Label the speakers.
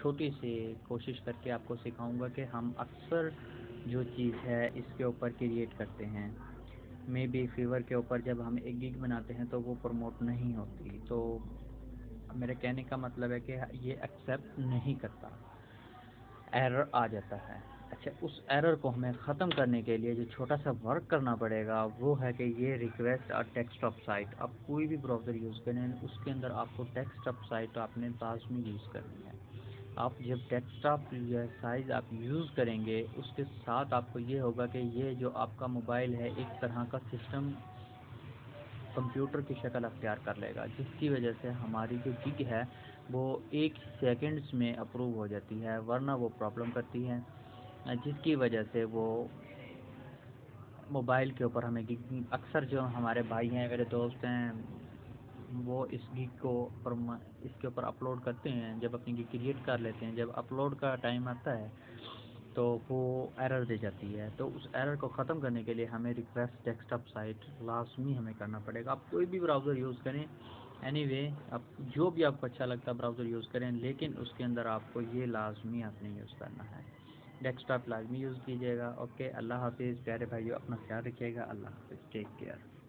Speaker 1: چھوٹی سی کوشش کر کے آپ کو سکھاؤں گا کہ ہم اکثر جو چیز ہے اس کے اوپر کریٹ کرتے ہیں، مے بی فیور کے اوپر جب ہم ایک گگ بناتے ہیں تو وہ پروموٹ نہیں ہوتی، تو میرے کہنے کا مطلب ہے کہ یہ ایکسیپٹ نہیں کرتا، ایرر آ جاتا ہے۔ اچھا، اس ایرر کو ہمیں ختم کرنے کے لیے جو چھوٹا سا ورک کرنا پڑے گا وہ ہے کہ یہ ریکویسٹ اور ٹیکسٹ اپ سائٹ، آپ کوئی بھی براؤزر یوز کریں اس کے اندر آپ کو ٹیکسٹ اپ سائٹ آپ نے لازمی یوز کرنی ہے۔ آپ جب ڈیسک ٹاپ یا سائز آپ یوز کریں گے اس کے ساتھ آپ کو یہ ہوگا کہ یہ جو آپ کا موبائل ہے ایک طرح کا سسٹم کمپیوٹر کی شکل اختیار کر لے گا، جس کی وجہ سے ہماری جو گگ ہے وہ ایک سیکنڈز میں اپروو ہو جاتی ہے، ورنہ وہ پرابلم کرتی ہے، جس کی وجہ سے وہ موبائل کے اوپر ہمیں گگ، اکثر جو ہمارے بھائی ہیں میرے دوست ہیں وہ اس گگ کو اس کے اوپر اپلوڈ کرتے ہیں، جب اپنی گگ کریٹ کر لیتے ہیں، جب اپلوڈ کا ٹائم آتا ہے تو وہ ایرر دے جاتی ہے، تو اس ایرر کو ختم کرنے کے لیے ہمیں ریکویسٹ ڈیسک ٹاپ سائٹ لازمی ہمیں کرنا پڑے گا۔ آپ کوئی بھی براؤزر یوز کریں، اینی وے آپ جو بھی آپ کو اچھا لگتا ہے براؤزر یوز کریں، لیکن اس کے اندر آپ کو یہ لازمی آپ نے یوز کرنا ہے، ڈیسک ٹاپ لازمی یوز کیجیے گا۔ اوکے، اللہ حافظ پیارے بھائیو، اپنا خیال رکھیے گا، اللہ حافظ، ٹیک کیئر۔